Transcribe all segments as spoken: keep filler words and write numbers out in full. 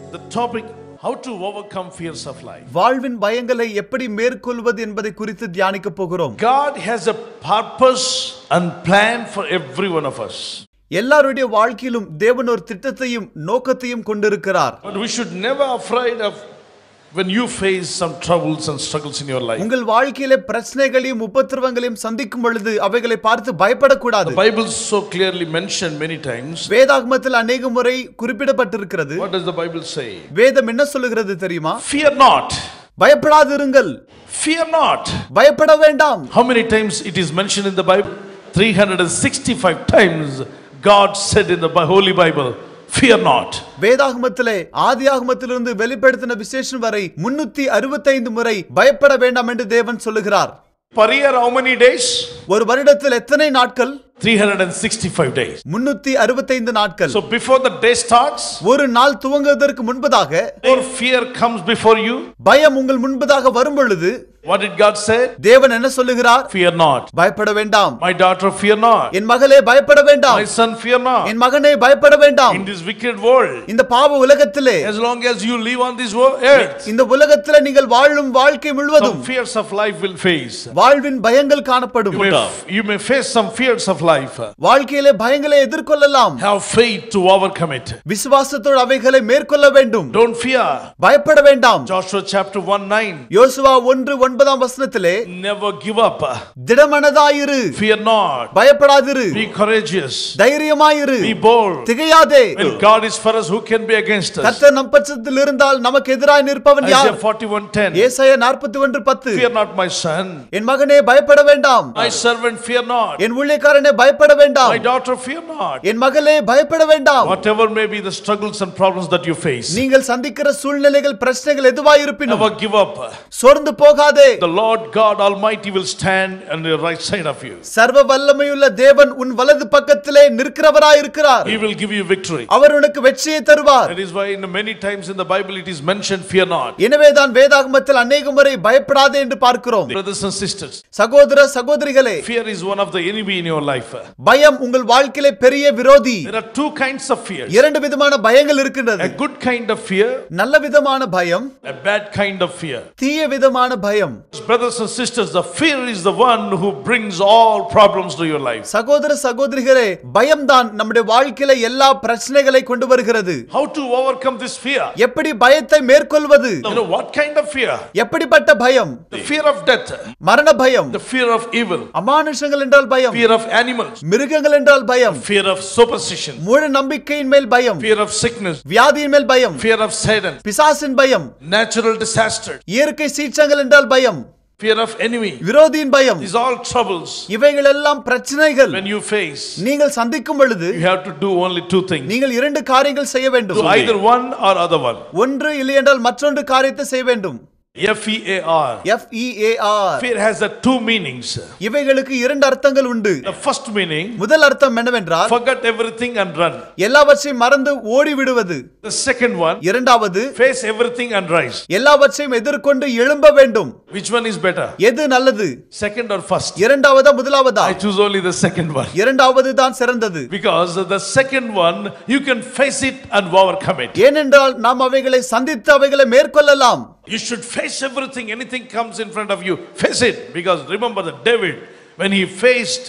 the topic how to overcome fears of life. வாழ்வின் பயங்களை எப்படி மேற்கொள்வது என்பதை குறித்து தியானிக்க போகிறோம். God has a purpose and plan for every one of us. எல்லாருடைய வாழ்க்கையிலும் தேவன் ஒரு திட்டத்தையும் நோக்கத்தையும் கொண்டிருக்கிறார். But we should never afraid of when you face some troubles and struggles in your life. உங்கள் வாழ்க்கையிலே பிரச்சனைகளையும் உபத்திரவங்களையும் சந்திக்கும் பொழுது அவைகளை பார்த்து பயப்படக்கூடாது. The Bible so clearly mentioned many times. வேதாகமத்தில் अनेक முறை குறிப்பிடப்பட்டிருக்கிறது. What does the Bible say? வேதம் என்ன சொல்லுகிறது தெரியுமா? Fear not. பயப்படாதிருங்கள். Fear not. பயப்பட வேண்டாம். How many times it is mentioned in the Bible? three hundred sixty-five times God said in the Holy Bible, fear not. வேதாகமத்திலே ஆதியாகமத்திலிருந்து வெளிப்படுத்தின விசேஷம் வரை முன்னூற்று அறுபத்தைந்து முறை பயப்பட வேண்டாம் என்று தேவன் சொல்லுகிறார். Per year how many days? ஒரு வருடத்தில் எத்தனை நாட்கள்? three hundred sixty-five days. முன்னூற்று அறுபத்தைந்து நாட்கள். So before the day starts, ஒரு நாள் துவங்குவதற்கு முன்பதாக, or fear comes before you, பயம் உங்கள் முன்பதாக வரும் பொழுது, what did God say? தேவன் என்ன சொல்லுகிறார்? Fear not. பயப்பட வேண்டாம். My daughter, fear not. என் மகளே பயப்பட வேண்டாம். My son, fear not. என் மகனே பயப்பட வேண்டாம். In this wicked world, இந்த பாவ உலகத்திலே, as long as you live on this earth, இந்த உலகத்திலே நீங்கள் வாழும் வாழ்க்கை முழுவதும் some fears of life will face. வாழ்வின் பயங்கள் காணப்படும். You may, you may face some fears of life. வாழ்க்கையிலே பயங்களை எதிர்கொள்ளலாம். Have faith to overcome it. விசுவாசத்தோடு அவைகளை மேற்கொள்ள வேண்டும். Don't fear. பயப்பட வேண்டாம். Joshua chapter one nine. யோசுவா ஒன்று ஒன்பதாம் வசனத்திலே, never give up. திடமனதாயிரு. Fear not. பயப்படாதிரு. Be courageous. தைரியமாயிரு. Be bold. திகையாதே. When God is for us, who can be against us? கர்த்தர் நம் பட்சத்தில் இருந்தால் நமக்கு எதிராய் நிற்பவன் யார்? Isaiah forty-one ten. ஏசாயா நாற்பத்தி ஒன்று பத்து. Fear not, my son. என் மகனே பயப்பட வேண்டாம். My servant, fear not. என் ஊழியக்காரனே பயப்பட வேண்டாம். My daughter, fear not. என் மகளே பயப்பட வேண்டாம். Whatever may be the struggles and problems that you face, நீங்கள் சந்திக்கிற சூழ்நிலைகள் பிரச்சனைகள் எதுவாய் இருப்பினும் never give up. சோர்ந்து போகாதே. The Lord God Almighty will stand on the right side of you. சர்வ வல்லமையுள்ள தேவன் உன் வலது பக்கத்திலே நிற்கிறவராய் இருக்கிறார். He will give you victory. அவர் உனக்கு வெற்றியை தருவார். That is why in many times in the Bible it is mentioned, fear not. எனவேதான் வேதாகமத்தில் अनेक முறை பயப்படாதே என்று பார்க்கிறோம். Brothers and sisters, சகோதர சகோதரிகளே, fear is one of the enemy in your life. பயம் உங்கள் வாழ்க்கையிலே பெரிய விரோதி. There are two kinds of fears. இரண்டு விதமான பயங்கள் இருக்கின்றது. A good kind of fear, நல்ல விதமான பயம், a bad kind of fear. தீய விதமான பயம். Brothers and sisters, the fear is the one who brings all problems to your life. சகோதர சகோதரிகளே, பயம்தான் நம்முடைய வாழ்க்கையில எல்லா பிரச்சனைகளை கொண்டு வருகிறது. How to overcome this fear? எப்படி பயத்தை மேற்கொள்வது? You know what kind of fear? எப்படிப்பட்ட பயம்? The fear of death, மரண பயம். the fear of evil, அமானுஷங்கள் என்றால் பயம். fear of animals, மிருகங்கள் என்றால் பயம். fear of superstition, மூட நம்பிக்கையின் மேல் பயம். fear of sickness, வியாதியின் மேல் பயம். fear of Satan, பிசாசின் பயம். natural disaster, இயற்கை சீற்றங்கள் என்றால் பயம். fear of enemy. விரோதியின் பயம். These all troubles. இவைகள் எல்லாம் பிரச்சனைகள். When you face, நீங்கள் சந்திக்கும் பொழுது you have to do only two things. நீங்கள் இரண்டு காரியங்கள் செய்ய வேண்டும். Do either one or other one. ஒன்று இல்லை என்றால் மற்றொன்று காரியத்தை செய்ய வேண்டும். F E A R. F E A R. Fear has the two meanings. இவைகளுக்கு இரண்டு அர்த்தங்கள் உண்டு. The first meaning, முதல் அர்த்தம் என்னவென்றால், forget everything and run. எல்லாவற்றையும் மறந்து ஓடி விடுவது. The second one, இரண்டாவது, face everything and rise. எல்லாவற்றையும் எதிர்கொண்டு எழும்ப வேண்டும். Which one is better? எது நல்லது? Second or first? இரண்டாவதா முதலாவதா? I choose only the second one. இரண்டாவது தான் சிறந்தது. Because the second one, you can face it and overcome it. ஏனென்றால் நாம் அவைகளை சந்தித்து அவைகளை மேற்கொள்ளலாம். You should face everything. Anything comes in front of you, face it. Because remember that David, when he faced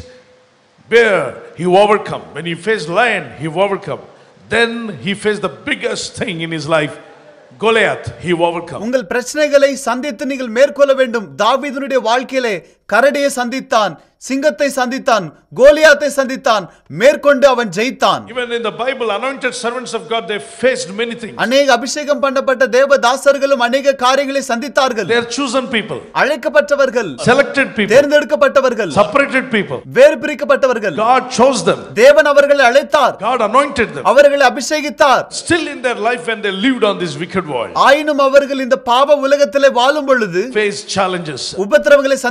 bear, he overcome. When he faced lion, he overcome. Then he faced the biggest thing in his life, Goliath, he overcome. உங்கள் பிரச்சனைகளை சந்தித்து நீங்கள் மேற்கொள்ள வேண்டும். தாவீதுனுடைய வாழ்க்கையிலே கரடியை சந்தித்தான், சிங்கத்தை சந்தித்தான், கோலியாத்தை சந்தித்தான், மேற்கொண்டு அவன் ஜெயித்தான். Even in the Bible, anointed servants of God, they faced many things. அநேக அபிஷேகம் பண்ணப்பட்ட தேவதாசர்களும் அநேக காரியங்களை சந்தித்தார்கள். They are chosen people, அழைக்கப்பட்டவர்கள், selected people, தேர்ந்தெடுக்கப்பட்டவர்கள், separated people. வேறு பிரிக்கப்பட்டவர்கள். God chose them. தேவன் அவர்களை அழைத்தார். God anointed them. அவர்களை அபிஷேகித்தார். Still in their life when they lived on this wicked world, ஆயினும் அவர்கள் இந்த பாவ உலகத்திலே வாழும் பொழுது faced challenges. உபத்திரவங்களை சந்தித்தார்கள்.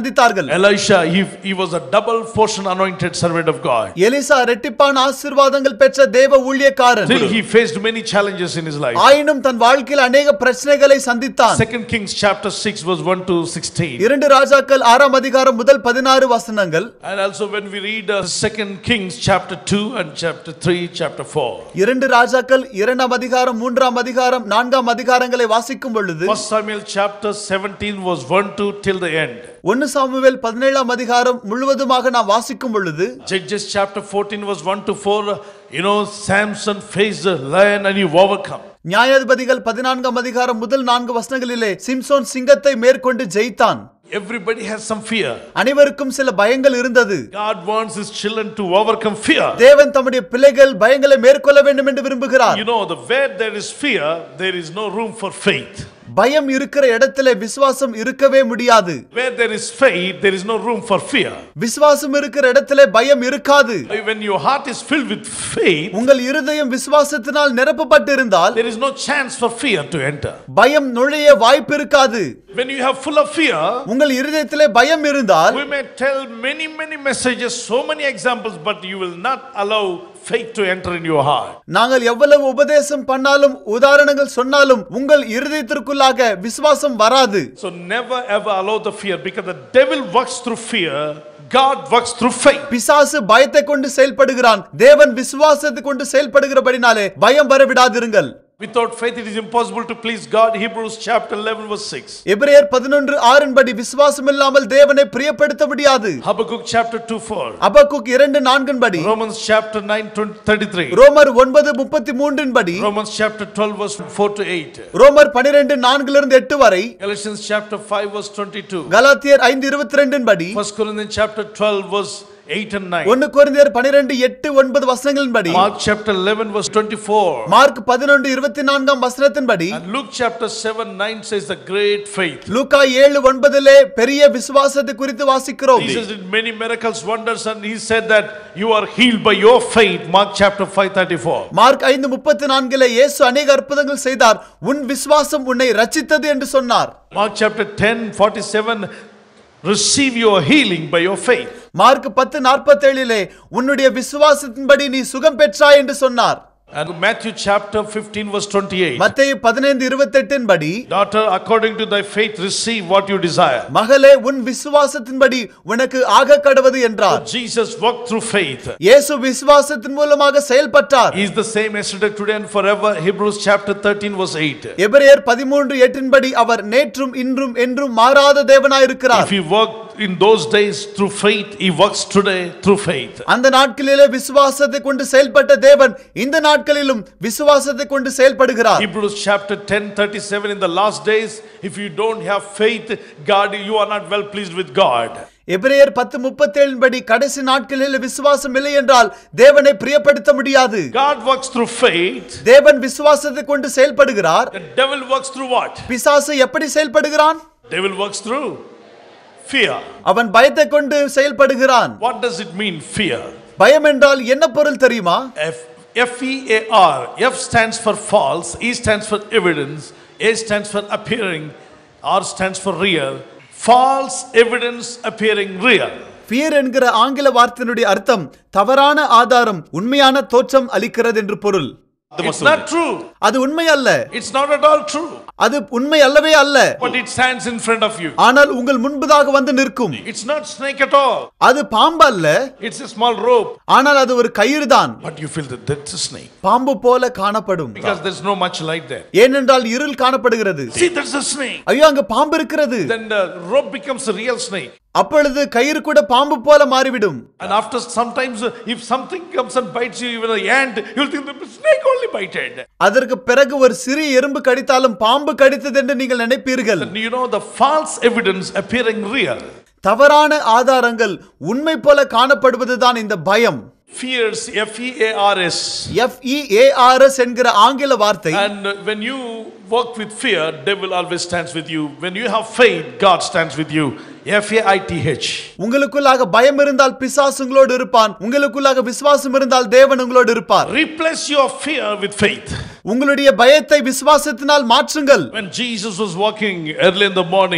பாருங்கள். Elisha, he, he was a double portion anointed servant of God. Elisha இரட்டிப்பான ஆசீர்வாதங்கள் பெற்ற தேவ ஊழியக்காரன். Still he faced many challenges in his life. ஆயினும் தன் வாழ்க்கையில் அநேக பிரச்சனைகளை சந்தித்தான். Second Kings chapter six verse one to sixteen. இரண்டு ராஜாக்கள் ஆறாம் அதிகாரம் முதல் பதினாறு வசனங்கள். And also when we read uh, Second Kings chapter two and chapter three, chapter four. இரண்டு ராஜாக்கள் இரண்டாம் அதிகாரம் மூன்றாம் அதிகாரம் நான்காம் அதிகாரங்களை வாசிக்கும் பொழுது First Samuel chapter seventeen was one to till the end. ஒன்று சாமுவேல் பதினேழாம் அதிகாரம் முழுவதுமாக நாம் வாசிக்கும் பொழுது Judges chapter fourteen was one to four. You know, Samson faced a lion and he overcome. நியாயாதிபதிகள் பதினான்காம் அதிகாரம் முதல் நான்கு வசனங்களிலே சிம்சோன் சிங்கத்தை மேற்கொண்டு ஜெயித்தான். Everybody has some fear. அனைவருக்கும் சில பயங்கள் இருந்தது. God wants his children to overcome fear. தேவன் தம்முடைய பிள்ளைகள் பயங்களை மேற்கொள்ள வேண்டும் என்று விரும்புகிறார். You know, the where there is fear, there is no room for faith. பயம் இருக்கிற இடத்திலே விசுவாசம் இருக்கவே முடியாது. Where there is faith, there is no room for fear. விசுவாசம் இருக்கிற இடத்திலே பயம் இருக்காது. When your heart is filled with faith, உங்கள் இருதயம் விசுவாசத்தினால் நிரப்பப்பட்டிருந்தால் there is no chance for fear to enter. பயம் நுழைய வாய்ப்பு இருக்காது. When you have full of fear, உங்கள் இருதயத்திலே பயம் இருந்தால் we may tell many many messages, so many examples, but you will not allow faith to enter in your heart. நாங்கள் எவ்வளவு உபதேசம் பண்ணாலும் உதாரணங்கள் சொன்னாலும் உங்கள் இருதயத்திற்குள்ளாக விசுவாசம் வராது. So never ever allow the fear, because the devil works through fear, God works through faith. பிசாசு பயத்தை கொண்டு செயல்படுகிறான், தேவன் விசுவாசத்தை கொண்டு செயல்படுகிறபடினாலே பயம் வரவிடாதிருங்கள். Without faith it is impossible to please God. Hebrews chapter eleven verse six. எபிரேயர் பதினொன்று ஆறு படி விசுவாசம் இல்லாமல் தேவனை பிரியப்படுத்த முடியாது. Habakkuk chapter two four. அபக்குக் இரண்டு நான்கு படி. Romans chapter nine thirty-three. ரோமர் ஒன்பது முப்பத்தி மூன்று படி. Romans chapter twelve verse four to eight. ரோமர் பன்னிரண்டு நான்கு இருந்து எட்டு வரை. Galatians chapter five verse twenty-two. கலாத்தியர் ஐந்து இருபத்தி இரண்டு படி. First Corinthians chapter twelve verse eight and nine. ஒன்று கொரிந்தியர் பன்னிரண்டு எட்டு ஒன்பது வசனங்களின்படி. Mark chapter eleven verse twenty-four. Mark பதினொன்று இருபத்தி நான்காம் வசனத்தின்படி. And Luke chapter seven nine says the great faith. லூக்கா ஏழு ஒன்பதிலே பெரிய விசுவாசத்தை குறித்து வாசிக்கிறோம். Jesus did many miracles, wonders, and he said that you are healed by your faith. Mark chapter five thirty-four. Mark ஐந்து முப்பத்தி நான்கிலே இயேசு அநேக அற்புதங்கள் செய்தார், உன் விசுவாசம் உன்னை ரட்சித்தது என்று சொன்னார். Mark chapter ten forty-seven, receive your healing by your faith. Mark பத்து நாற்பத்தேழிலே உன்னுடைய விசுவாசத்தின்படி நீ சுகம் பெற்றாய் என்று சொன்னார். And Matthew chapter fifteen verse twenty-eight. மத்தேயு பதினைந்து இருபத்தெட்டு படி, daughter, according to thy faith receive what you desire. மகளே உன் விசுவாசத்தின்படி உனக்கு ஆக கடவது என்றார். So Jesus worked through faith. இயேசு விசுவாசத்தின் மூலமாக செயல்பட்டார். He is the same yesterday, today and forever. Hebrews chapter thirteen verse eight. எபிரேயர் பதிமூன்று எட்டு படி அவர் நேற்றும் இன்றும் என்றும் மாறாத தேவனாய் இருக்கிறார். If he worked in those days through faith, he works today through faith. அந்த நாட்களிலே விசுவாசத்தை கொண்டு செயல்பட்ட தேவன் இந்த நாட்களிலும் விசுவாசத்தை கொண்டு செயல்படுகிறார். Hebrews chapter ten thirty-seven, in the last days, if you don't have faith, God, you are not well pleased with God. எபிரேயர் பத்து முப்பத்தேழு படி கடைசி நாட்களில் விசுவாசம் இல்லை என்றால் தேவனை பிரியப்படுத்த முடியாது. God works through faith. தேவன் விசுவாசத்தை கொண்டு செயல்படுகிறார். The devil works through what? பிசாசு எப்படி செயல்படுகிறான்? Devil works through fear. அவன் பயத்தை கொண்டு செயல்படுகிறான். What does it mean, fear? பயம் என்றால் என்ன பொருள் தெரியுமா? F F E A R. F stands for false, E stands for evidence, A stands for appearing, R stands for real. False evidence appearing real. fear என்கிற ஆங்கில வார்த்தையினுடைய அர்த்தம் தவறான ஆதாரம் உண்மையான தோற்றம் அளிக்கிறது என்று பொருள். It's not true. அது உண்மை அல்ல. It's not at all true. அது உண்மை அல்லவே அல்ல. But it stands in front of you. ஆனால் உங்கள் முன்பதாக வந்து நிற்கும். It's not snake at all. அது பாம்பு அல்ல. It's a small rope. ஆனால் அது ஒரு கயிறு தான். But you feel that that's a snake. பாம்பு போல காணப்படும். Because there's no much light there. ஏனென்றால் இருள் காணப்படுகிறது. See, there's a snake. ஐயோ அங்க பாம்பு இருக்கிறது. Then the rope becomes a real snake. அப்பொழுது கயிறு கூட பாம்பு போல மாறிவிடும். And after sometimes if something comes and bites you, even an ant, you'll think the snake only bited. அதற்கு பிறகு ஒரு சிறிய எறும்பு கடித்தாலும் பாம்பு கடித்தது என்று நீங்கள் நினைப்பீர்கள். You know, the false evidence appearing real. தவறான ஆதாரங்கள் உண்மை போல காணப்படுவதுதான் இந்த பயம். Fears, F E A R S. F E A R S என்கிற ஆங்கில வார்த்தை. And when you work with fear, devil always stands with you. When you have faith, God stands with you. F A I T H. உங்களுக்குள்ளாக பயம் இருந்தால் பிசாசு உங்களோடு இருப்பான். உங்களுக்குள்ளாக விசுவாசம் இருந்தால் தேவன் உங்களோடு இருப்பார். Replace your fear with faith. உங்களுடைய பயத்தை விசுவாசத்தினால் மாற்றுங்கள். When Jesus was walking early in the morning,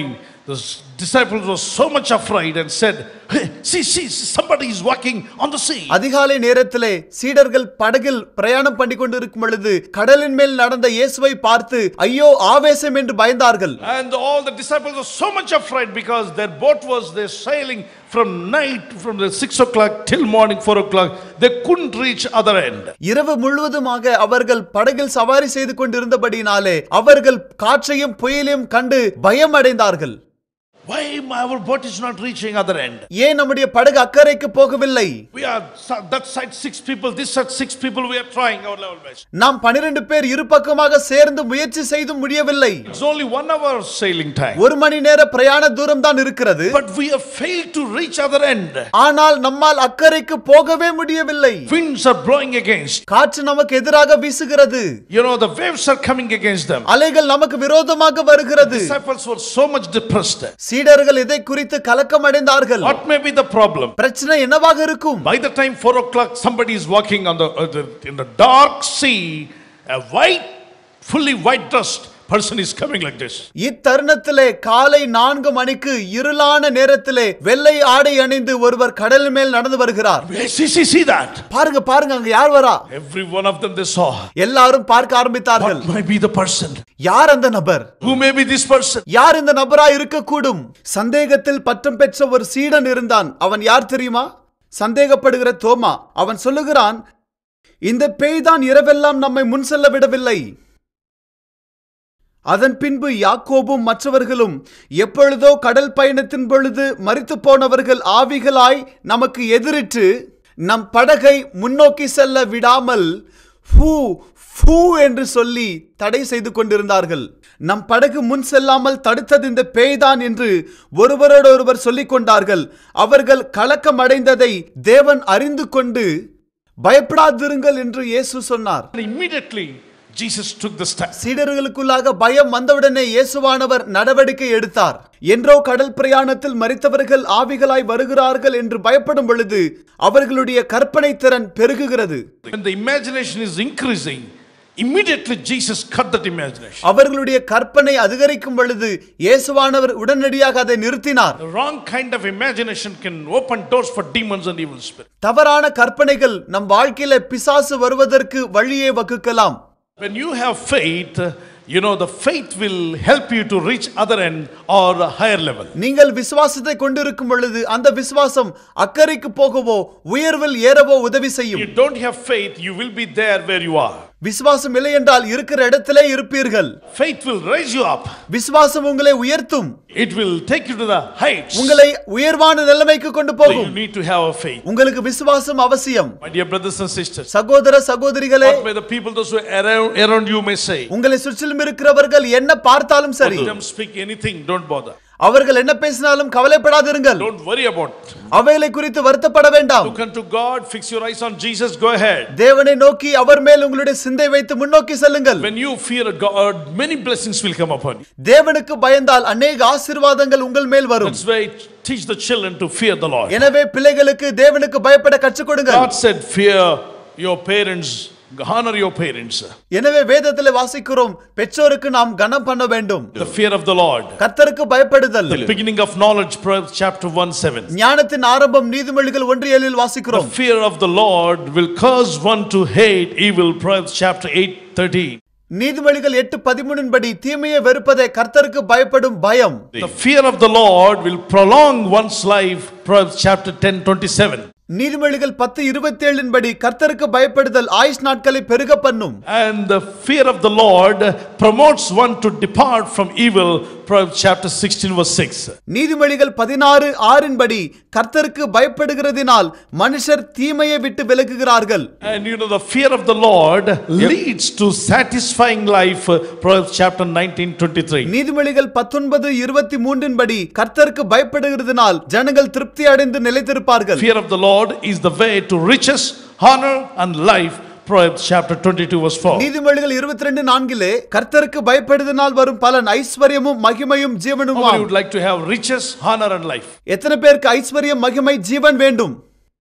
The disciples were so much afraid and said, hey, see, see, somebody is walking on the sea. அதிகாலை நேரத்திலே சீடர்கள் படகில் பிரயாணம் பண்ணி கொண்டிருக்கும் பொழுது கடலின் மேல் நடந்த இயேசுவை பார்த்து ஐயோ ஆவேசம் என்று பயந்தார்கள். And all the disciples were so much afraid because their boat was there sailing from night, from the six o'clock till morning four o'clock. They couldn't reach other end. இரவு முழுவதுமாக அவர்கள் படகில் சவாரி செய்து கொண்டிருந்தபடினாலே அவர்கள் காற்றையும் புயலையும் கண்டு பயம் அடைந்தார்கள். Why our boat is not reaching other end? ஏன் நம்முடைய படகு அக்கறைக்கு போகவில்லை? We are that side six people, this side six people. We are trying our level best. நாம் பன்னிரண்டு பேர் இரு பக்கமாக சேர்ந்து முயற்சி செய்து முடியவில்லை. It's only one hour sailing time. ஒரு மணி நேர பிரயாண தூரம் தான் இருக்கிறது. But we have failed to reach other end. ஆனால் நம்மால் அக்கறைக்கு போகவே முடியவில்லை. Winds are blowing against. காற்று நமக்கு எதிராக வீசுகிறது. You know, the waves are coming against them. அலைகள் நமக்கு விரோதமாக வருகிறது. The disciples were so much depressed. சீடர்கள் இதை குறித்து கலக்கம் அடைந்தார்கள். What may be the problem? பிரச்சனை என்னவாக இருக்கும்? By the time four o'clock somebody is walking on the, uh, the in the dark sea, a white fully white dressed person is coming like this. இத்தருணத்திலே காலை நான்கு மணிக்கு இருளான நேரத்திலே வெள்ளை ஆடை அணிந்து ஒருவர் கடல் மேல் நடந்து வருகிறார். See, see, see that. பாருங்க பாருங்க அங்க யார் வரா? Every one of them they saw. எல்லாரும் பார்க்க ஆரம்பித்தார்கள். What might be the person? யார் அந்த நபர்? Who may be this person? யார் இந்த நபராய் இருக்க கூடும்? சந்தேகத்தில் பட்டம் பெற்ற ஒரு சீடன் இருந்தான். அவன் யார் தெரியுமா? சந்தேகப்படுகிற தோமா. அவன் சொல்லுகிறான், இந்த பேய் தான் இரவெல்லாம் நம்மை முன் செல்ல விடவில்லை. அதன் பின்பு யாக்கோபும் மற்றவர்களும் எப்பொழுதோ கடல் பயணத்தின் பொழுது மரித்து போனவர்கள் ஆவிகளாய் நமக்கு எதிரிட்டு நம் படகை முன்னோக்கி செல்ல விடாமல் ஃபூ ஃபூ என்று சொல்லி தடை செய்து கொண்டிருந்தார்கள். நம் படகு முன் செல்லாமல் தடுத்தது இந்த பேய்தான் என்று ஒருவரோடு ஒருவர் சொல்லிக் கொண்டார்கள். அவர்கள் கலக்கம் அடைந்ததை தேவன் அறிந்து கொண்டு பயப்படாதிருங்கள் என்று இயேசு சொன்னார். Immediately Jesus took the step. சீடர்களுக்குள்ளாக பயம் வந்தவுடனே இயேசுவானவர் நடவடிக்கை எடுத்தார். என்றோ கடல் பிரயாணத்தில் மரித்தவர்கள் ஆவிகளாய் வருகிறார்கள் என்று பயப்படும் பொழுது அவர்களுடைய கற்பனை திறன் பெருகுகிறது. When the imagination is increasing, immediately Jesus cut that imagination. அவர்களுடைய கற்பனை அதிகரிக்கும் பொழுது இயேசுவானவர் உடனடியாக அதை நிறுத்தினார். The wrong kind of imagination can open doors for demons and evil spirits. தவறான கற்பனைகள் நம் வாழ்க்கையில பிசாசு வருவதற்கு வழியை வகுக்கலாம். When you have faith, you know, the faith will help you to reach other end or a higher level. நீங்கள் விசுவாசத்தை கொண்டிருக்கும் பொழுது அந்த விசுவாசம் அக்கறைக்கு போகவோ உயர்வில் ஏறவோ உதவி செய்யும். You don't have faith, you will be there where you are. விசுவாசம் இல்லை என்றால் இருக்கிற இடத்திலே இருப்பீர்கள். Faith will raise you up. விசுவாசம் உங்களை உயர்த்தும். It will take you to the heights. உங்களை உயர்வான நிலைமைக்கு கொண்டு So போகும். you need to have a faith. உங்களுக்கு விசுவாசம் அவசியம். My dear brothers and sisters, சகோதர சகோதரிகளே, what may the people those who are around, around you may say, உங்களை சுற்றிலும் இருக்கிறவர்கள் என்ன பார்த்தாலும் சரி, let them speak anything, don't bother. அவர்கள் என்ன பேசினாலும் கவலைப்படாதிருங்கள். Don't worry about it. அவைகளை குறித்து வருத்தப்பட வேண்டாம். Look unto God, fix your eyes on Jesus, go ahead. தேவனை நோக்கி அவர் மேல் உங்களுடைய சிந்தை வைத்து முன்னோக்கி செல்லுங்கள். When you fear God, many blessings will come upon you. தேவனுக்கு பயந்தால் அநேக ஆசீர்வாதங்கள் உங்கள் மேல் வரும். That's why teach the children to fear the Lord. எனவே பிள்ளைகளுக்கு தேவனுக்கு பயப்பட கற்றுக் கொடுங்கள். God said, fear your parents, honor your parents. எனவே வேதத்திலே வாசிக்கிறோம், பெற்றோருக்கு நாம் கனம் பண்ண வேண்டும். The fear of the Lord. கர்த்தருக்கு பயப்படுதல். The beginning of knowledge, Proverbs chapter one seven. ஞானத்தின் ஆரம்பம் நீதிமொழிகள் ஒன்று ஏழில் வாசிக்கிறோம். The fear of the Lord will cause one to hate evil, Proverbs chapter eight thirteen. நீதிமொழிகள் எட்டு பதிமூன்றின் படி தீமையை வெறுப்பதே கர்த்தருக்கு பயப்படும் பயம். The fear of the Lord will prolong one's life, Proverbs chapter ten twenty-seven. நீதிமொழிகள் பத்து இருபத்தி ஏழின் படி கர்த்தருக்கு பயப்படுதல் ஆயுஷ் நாட்களை பெருக பண்ணும். And the fear of the Lord promotes one to depart from evil, Proverbs chapter sixteen verse six. நீதிமொழிகள் பதினாறு ஆறின் படி கர்த்தருக்கு பயப்படுகிறதினால் மனுஷர் தீமையை விட்டு விலகுகிறார்கள். And you know, the fear of the Lord leads to satisfying life, Proverbs chapter nineteen twenty-three. நீதிமொழிகள் பத்தொன்பது இருபத்தி மூன்றின் படி கர்த்தருக்கு பயப்படுகிறதினால் ஜனங்கள் திருப்தி அடைந்து நிலைத்திருப்பார்கள். Fear of the Lord is the way to riches, honor and life, Proverbs chapter twenty-two verse four. நீதிமொழிகள் இருபத்தி இரண்டு நான்கிலே கர்த்தருக்கு பயப்படுவதனால் வரும் பலன் ஐஸ்வரியமும் மகிமையும் ஜீவனும். How many would like to have riches, honor and life? எத்தனை பேருக்கு ஐஸ்வரியம் மகிமை ஜீவன் வேண்டும்?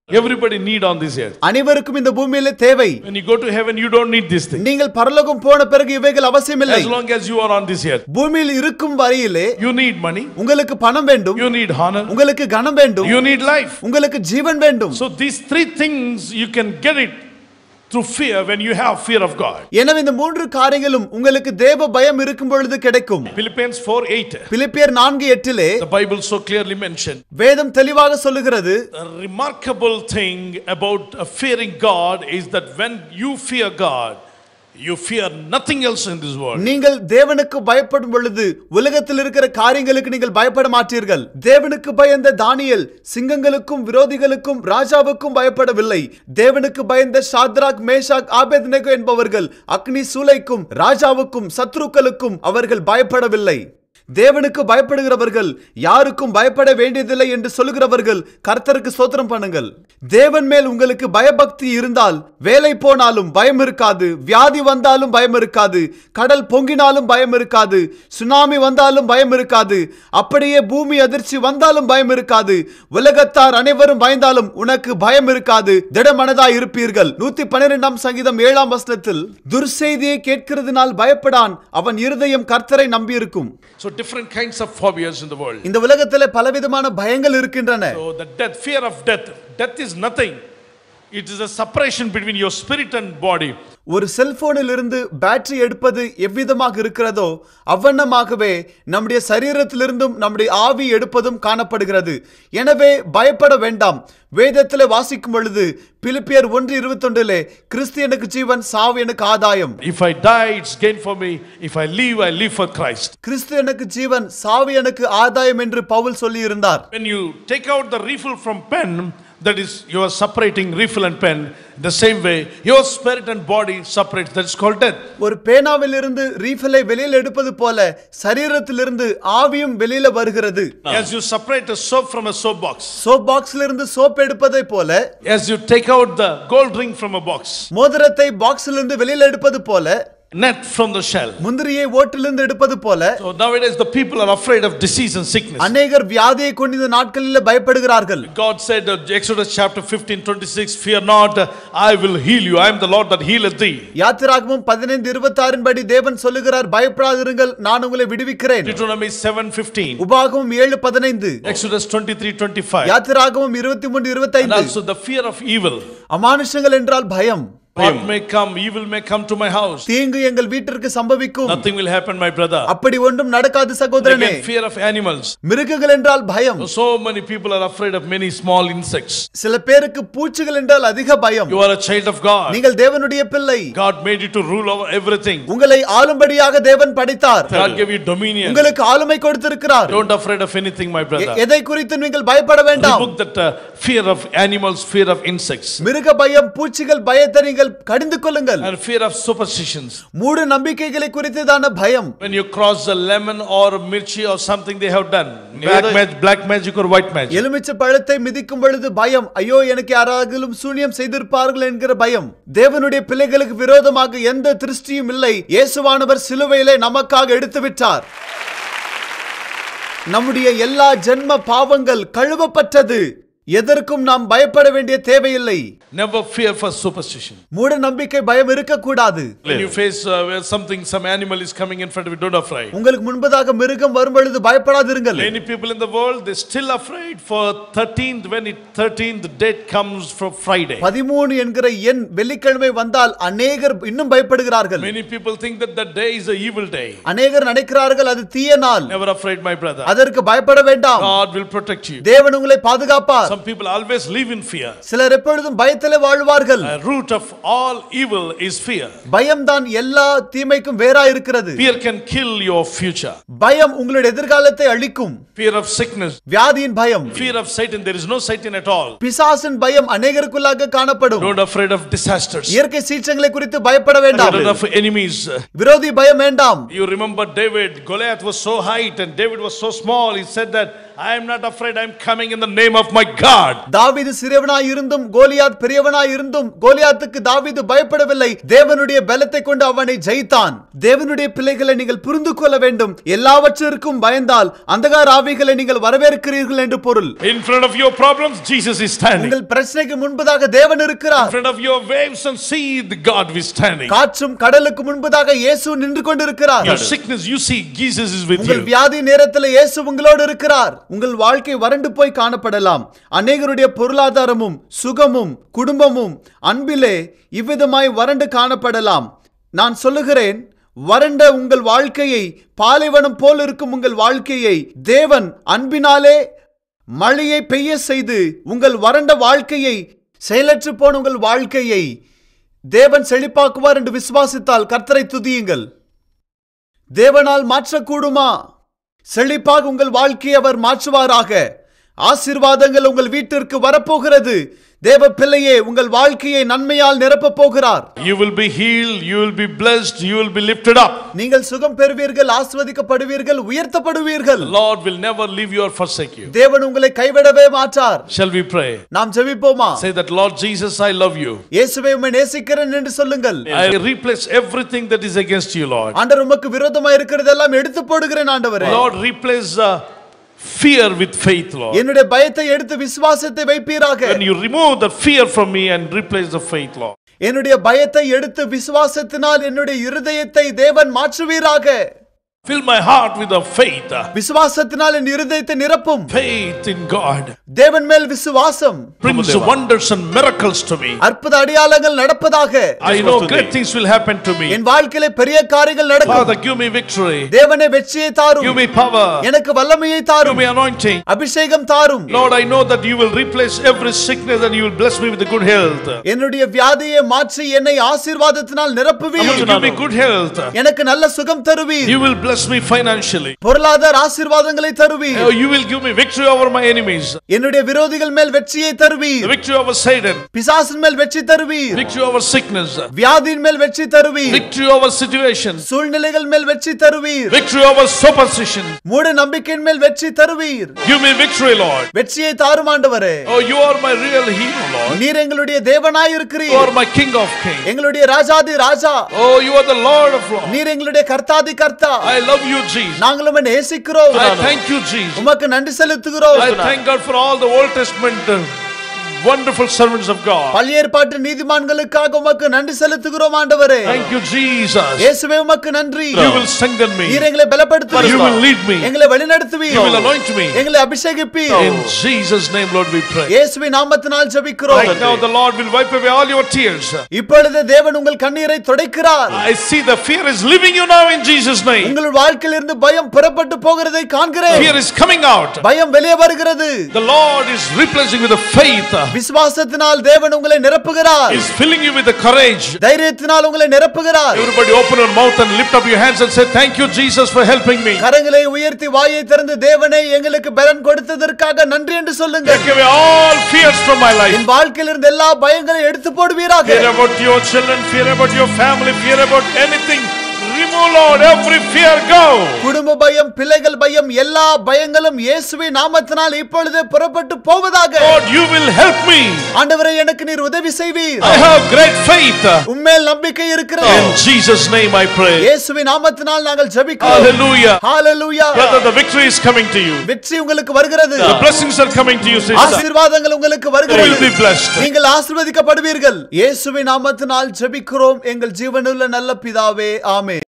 Everybody need on this earth. அனைவருக்கும் இந்த பூமியிலே தேவை. When you go to heaven, you don't need this thing. நீங்கள் பரலோகம் போன பிறகு இவைகள் அவசியமில்லை. As long as you are on this earth, பூமியில் இருக்கும் வரையிலே you need money, உங்களுக்கு பணம் வேண்டும், you need honor, உங்களுக்கு கனம் வேண்டும், you need life, உங்களுக்கு ஜீவன் வேண்டும். So these three things you can get it through fear when you have fear of God. எனவே இந்த மூன்று காரியங்களும் உங்களுக்கு தேவ பயம் இருக்கும் பொழுது கிடைக்கும். Philippians four eight. பிலிப்பியர் நான்கு எட்டிலே The Bible so clearly mentioned. வேதம் தெளிவாக சொல்லுகிறது. The remarkable thing about fearing God is that when you fear God, you fear nothing else in this world. நீங்கள் தேவனுக்கு பயப்படும் பொழுது உலகத்தில் இருக்கிற காரியங்களுக்கு நீங்கள் பயப்பட மாட்டீர்கள். தேவனுக்கு பயந்த தானியேல் சிங்கங்களுக்கும் விரோதிகளுக்கும் ராஜாவுக்கும் பயப்படவில்லை. தேவனுக்கு பயந்த சாத்ராக் மேஷாக் ஆபேத்நேகோ என்பவர்கள் அக்னி சூளைக்கும் ராஜாவுக்கும் சத்ருக்களுக்கும் அவர்கள் பயப்படவில்லை. தேவனுக்கு பயப்படுகிறவர்கள் யாருக்கும் பயப்பட வேண்டியதில்லை என்று சொல்லுகிறவர்கள் கர்த்தருக்கு ஸ்தோத்திரம் பண்ணுங்கள். தேவன் மேல் உங்களுக்கு பயபக்தி இருந்தால் வேலை போனாலும் பயம் இருக்காது, வியாதி வந்தாலும் பயம் இருக்காது, கடல் பொங்கினாலும் பயம் இருக்காது, சுனாமி வந்தாலும் பயம் இருக்காது, அப்படியே பூமி அதிர்ச்சி வந்தாலும் பயம் இருக்காது, உலகத்தார் அனைவரும் பயந்தாலும் உனக்கு பயம் இருக்காது, திடமனதாய் இருப்பீர்கள். நூத்தி பன்னிரெண்டாம் சங்கீதம் ஏழாம் வசனத்தில் துர்செய்தியை கேட்கிறதுனால் பயப்படான், அவன் இருதயம் கர்த்தரை நம்பியிருக்கும். So different kinds of phobias in the world. இந்த உலகத்திலே பலவிதமான பயங்கள் இருக்கின்றன. So the death, fear of death. Death is nothing. It is a separation between your spirit and body. ஒரு செல்போனில் இருந்து பேட்டரி எடுப்பது எவ்விதமாக இருக்கிறதோ அவ்வண்ணமாகவே நம்முடைய சரீரத்திலிருந்தும் நம்முடைய ஆவி எடுப்பதும் காணப்படுகிறது. எனவே பயப்பட வேண்டாம். வேதத்திலே வாசிக்கும் பொழுது பிலிப்பியர் ஒன்று இருபத்தொன்றிலே கிறிஸ்து எனக்கு ஜீவன், சாவு எனக்கு ஆதாயம். If I die, it's gain for me. If I live, I live for Christ. கிறிஸ்து எனக்கு ஜீவன், சாவு எனக்கு ஆதாயம் என்று பவுல் சொல்லி இருந்தார். When you take out the refill from pen, that is, you are separating refill and pen. The same way, your spirit and body separates. That is called death. ஒரு பேனாவில் இருந்து ரீஃபிலை வெளியில் எடுப்பது போல சரீரத்திலிருந்து ஆவியும் வெளியில வருகிறது. As you separate a soap from a soap box. Soap பாக்ஸ்ல இருந்து சோப் எடுப்பதை போல, as you take out the gold ring from a box, மோதிரத்தை பாக்ஸில் இருந்து வெளியில எடுப்பது போல, net from the shell, முந்திரியை ஓட்டிலிருந்து எடுப்பது போல, so nowadays the people are afraid of disease and sickness. அநேகர் வியாதியை கொண்டு இந்த நாட்களில் பயப்படுகிறார்கள். God said in Exodus chapter fifteen twenty-six, fear not, I will heal you. I am the Lord that healeth thee. யாத்திராகமம் பதினைந்து இருபத்தாறு படி தேவன் சொல்லுகிறார், பயப்படாதிருங்கள், நான் உங்களை விடுவிக்கிறேன். Deuteronomy seven fifteen, உபாகமம் ஏழு பதினைந்து, Exodus twenty-three twenty-five, யாத்திராகமம் இருபத்தி மூன்று இருபத்தைந்து. and also the fear of evil. அமானுஷங்கள் என்றால் பயம். What may come, evil may come to my house. தீங்கு எங்கள் வீட்டிற்கு சம்பவிக்கும். Nothing will happen, my brother. அப்படி ஒன்றும் நடக்காது சகோதரனே. Again, fear of animals. மிருகங்கள் என்றால் பயம். So many people are afraid of many small insects. சில பேருக்கு பூச்சிகள் என்றால் அதிக பயம். You are a child of God. நீங்கள் தேவனுடைய பிள்ளை. God made you to rule over everything. உங்களை ஆளும்படியாக தேவன் படைத்தார். God gave you dominion. உங்களுக்கு ஆளுமை கொடுத்திருக்கிறார். Don't afraid of anything, my brother. எதை குறித்து நீங்கள் பயப்பட வேண்டாம். Rebuke that uh, fear of animals, fear of insects. மிருக பயம், பூச்சிகள் பயத்தை நீங்கள் கடிந்து கொள்ளுங்கள். And fear of superstitions. மூட நம்பிக்கைகளை குறித்துதான பயம். When you cross a lemon or a mirchi or something they have done, black magic, black magic or white magic. எலுமிச்சை பழத்தை மிதிக்கும் பொழுது பயம், ஐயோ எனக்கு யாராகிலும் சூனியம் செய்திருப்பார்கள் என்கிற பயம். தேவனுடைய பிள்ளைகளுக்கு விரோதமாக எந்த திருஷ்டியும் இல்லை. இயேசுவானவர் சிலுவையிலே நமக்காக எடுத்து விட்டார். நம்முடைய எல்லா ஜென்ம பாவங்கள் கழுவப்பட்டது. எதற்கும் நாம் பயப்பட வேண்டிய தேவையில்லை. Never fear for superstition. மூட நம்பிக்கை பயம் இருக்க கூடாது. When you face uh, where something, some animal is coming in front of you, don't afraid. உங்களுக்கு முன்பதாக மிருகம் வரும் பொழுது பயப்படாதிருங்கள். Many people in the world, they still afraid for thirteenth, when it thirteenth date comes for Friday. பதிமூன்று என்கிற எண் வெள்ளிக்கிழமை வந்தால் அநேகர் இன்னும் பயப்படுகிறார்கள். Many people think that that day is a evil day. அநேகர் நினைக்கிறார்கள் அது தீய நாள். Never afraid, my brother. அதற்கு பயப்பட வேண்டாம். God will protect you. தேவன் உங்களை பாதுகாப்பார். Some people always live in fear. சிலர் எப்பொழுதும் பயத்திலே வாழ்வார்கள். A root of all evil is fear. பயம் தான் எல்லா தீமைக்கும் வேராய் இருக்கிறது. Fear can kill your future. பயம் உங்களுடைய எதிர்காலத்தை அழிக்கும். Fear of sickness. வியாதியின் பயம். Fear of Satan. There is no Satan at all. பிசாசின் பயம் அநேகருக்குள்ளாக காணப்படும். Don't afraid of disasters. இயற்கை சீற்றங்களை குறித்து பயப்பட வேண்டாம். Fear of enemies. விரோதி பயம் வேண்டாம். You remember David, Goliath was so height and David was so small. He said that I am not afraid, I am coming in the name of my God. God. தாவீது சிறியவனாய் இருந்தும் கோலியாத் பெரியவனாய் இருந்தும் கோலியாத்துக்கு தாவீது பயப்படவில்லை. தேவனுடைய பலத்தை கொண்டு அவனை ஜெயித்தான். தேவனுடைய பிள்ளைகளை நீங்கள் புரிந்து கொள்ள வேண்டும். எல்லாவற்றிற்கும் பயந்தால் அந்தகார ஆவிகளை நீங்கள் வரவேற்கிறீர்கள் என்று பொருள். In front of your problems, Jesus is standing. உங்கள் பிரச்சனைக்கு முன்பதாக தேவன் இருக்கிறார். In front of your waves and sea, the God is standing. காற்றும் கடலுக்கு முன்பதாக இயேசு நின்று கொண்டிருக்கிறார். Your sickness, you see, Jesus is with you. உங்கள் வியாதி நேரத்தில் இயேசு உங்களோடு இருக்கிறார். உங்கள் வாழ்க்கை வறண்டு போய் காணப்படலாம். அநேகருடைய பொருளாதாரமும் சுகமும் குடும்பமும் அன்பிலே இவ்விதமாய் வறண்டு காணப்படலாம். நான் சொல்லுகிறேன், வறண்ட உங்கள் வாழ்க்கையை, பாலைவனம் போல் இருக்கும் உங்கள் வாழ்க்கையை தேவன் அன்பினாலே மழையை பெய்ய செய்து உங்கள் வறண்ட வாழ்க்கையை, செயலற்று போன உங்கள் வாழ்க்கையை தேவன் செழிப்பாக்குவார் என்று விசுவாசித்தால் கர்த்தரை துதியுங்கள். தேவனால் மாற்றக்கூடுமா? செழிப்பாக உங்கள் வாழ்க்கையை அவர் மாற்றுவாராக. ஆசீர்வாதங்கள் உங்கள் வீட்டிற்கு வரப்போகிறது. தேவ பிள்ளையே, உங்கள் வாழ்க்கையை நன்மையால் நிரப்ப போகிறார். You will be healed, you will be blessed, you will be lifted up. நீங்கள் சுகம் பெறுவீர்கள், ஆசீர்வதிக்கப்படுவீர்கள், உயர்த்தப்படுவீர்கள். The Lord will never leave you or forsake you. தேவன் உங்களை கைவிடவே மாட்டார். Shall we pray? நாம் ஜெபிப்போமா? Say that, Lord Jesus, I love you. இயேசுவே, உம்மை நேசிக்கிறேன் என்று சொல்லுங்கள். I replace everything that is against you, Lord. ஆண்டவர், உமக்கு விரோதமாய் இருக்கிறதெல்லாம் எடுத்து போடுகிறேன் ஆண்டவரே. Lord, replace uh, fear with faith, Lord. என்னுடைய பயத்தை எடுத்து விசுவாசத்தை வைப்பீராக. When you remove the fear from me and replace the faith, Lord. என்னுடைய பயத்தை எடுத்து விசுவாசத்தினால் என்னுடைய இருதயத்தை தேவன் மாற்றுவீராக. Fill my heart with the faith. விசுவாசத்தினால் என் இருதயத்தை நிரப்பும். Faith in God தேவன் மேல் விசுவாசம் brings wonders and miracles to me. அற்புத அடையாளங்கள் நடப்பதாக. I know great things will happen to me. என் வாழ்க்கையிலே பெரிய காரியங்கள் நடக்கும். Father, give me victory. தேவனே வெற்றியை தாரும். Give me power. எனக்கு வல்லமையை Give தாரும். me anointing. அபிஷேகம் தாரும். Lord, I know that you will replace every sickness and you will bless me with the good health. என்னுடைய வியாதியை மாற்றி என்னை ஆசீர்வாதத்தினால் நிரப்புவீர். Give me good health. எனக்கு நல்ல சுகம் தருவீர். You will bless me financially. பொருளாதார ஆசீர்வாதங்களை தருவீர். You will give me victory over my enemies. என்னுடைய விரோதிகள் மேல் வெற்றியை தருவீர். Victory over Satan. பிசாசின் மேல் வெற்றி தருவீர். Victory over sickness. வியாதியின் மேல் வெற்றி தருவீர். Victory over situations. சூழ்நிலைகள் மேல் வெற்றி தருவீர். Victory over superstition. மூட நம்பிக்கையின் மேல் வெற்றி தருவீர். Give me victory, Lord. வெற்றியை தாரும் ஆண்டவரே. Oh, you are my real hero, Lord. நீர் எங்களுடைய தேவனாய் இருக்கிறீர். You are my King of kings. எங்களுடைய ராஜாதி ராஜா. Oh, you are the Lord of lords. நீர் எங்களுடைய கர்த்தாதி கர்த்தா. I love you, Jesus. நாங்கள் உம்மை நேசிக்கிறோம். I thank you, Jesus. உமக்கு நன்றி செலுத்துகிறோம். I thank God for all the Old Testament uh, wonderful servants of God. பழைய ஏற்பாட்டு நீதிமான்களுக்காக உமக்கு நன்றி செலுத்துகிறோம் ஆண்டவரே. Thank you, Jesus. இயேசுவே, உமக்கு நன்றி. You will strengthen me. நீர் எங்களை பலப்படுத்துவீர். You will lead me. எங்களை வழிநடத்துவீர். You will anoint me. எங்களை அபிஷேகிப்பீர். In Jesus' name, Lord, we pray. இயேசுவின் நாமத்தினால் ஜெபிக்கிறோம். Right now, the Lord will wipe away all your tears. இப்பொழுது தேவன் உங்கள் கண்ணீரை துடைக்கிறார். I see the fear is leaving you now in Jesus' name. உங்கள் வாழ்க்கையில் இருந்து பயம் புறப்பட்டு போகிறதை காண்கிறேன். Fear is coming out. பயம் வெளியே வருகிறது. The Lord is replacing with the faith. விசுவாசத்தினால் தேவன் உங்களை நிரப்புகிறார். He is filling you with the courage. தைரியத்தினால் உங்களை நிரப்புகிறார். Everybody open your mouth and lift up your hands and say, thank you, Jesus, for helping me. கரங்களை உயர்த்தி வாயை திறந்து தேவனே எங்களுக்கு பலன் கொடுத்ததற்காக நன்றி என்று சொல்லுங்க. Take away all fears from my life. என் வாழ்க்கையில் இருந்து எல்லா பயங்களையும் எடுத்து போடுவீராக. Fear about your children, fear about your family, fear about anything. Remove, Lord, every fear, go. குடும்ப பயம், பிள்ளைகள் பயம், எல்லா பயங்களும் இயேசுவின் நாமத்தினால் இப்பொழுதே புறப்பட்டு போவதாக. Lord, you will help me. ஆண்டவரே, எனக்கு நீர் உதவி செய்வீர். I have great faith. உம்மேல் நம்பிக்கை இருக்கிறது. In Jesus' name I pray. இயேசுவின் நாமத்தினால் நாங்கள் ஜெபிக்கிறோம். Hallelujah. Hallelujah. Brother, the victory is coming to you. வெற்றி உங்களுக்கு வருகிறது. The blessings are coming to you, sister. ஆசீர்வாதங்கள் உங்களுக்கு You வருகிறது. will be blessed. நீங்கள் ஆசீர்வதிக்கப்படுவீர்கள். இயேசுவின் நாமத்தினால் ஜெபிக்கிறோம் எங்கள் ஜீவனுள்ள நல்ல பிதாவே, ஆமென்.